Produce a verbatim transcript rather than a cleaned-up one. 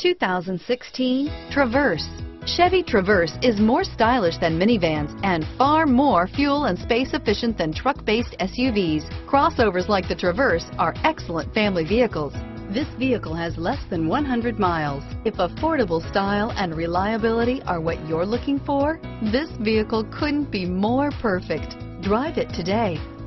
two thousand sixteen Traverse. Chevy Traverse is more stylish than minivans and far more fuel and space efficient than truck-based S U Vs. Crossovers like the Traverse are excellent family vehicles. This vehicle has less than one hundred miles. If affordable style and reliability are what you're looking for, this vehicle couldn't be more perfect. Drive it today.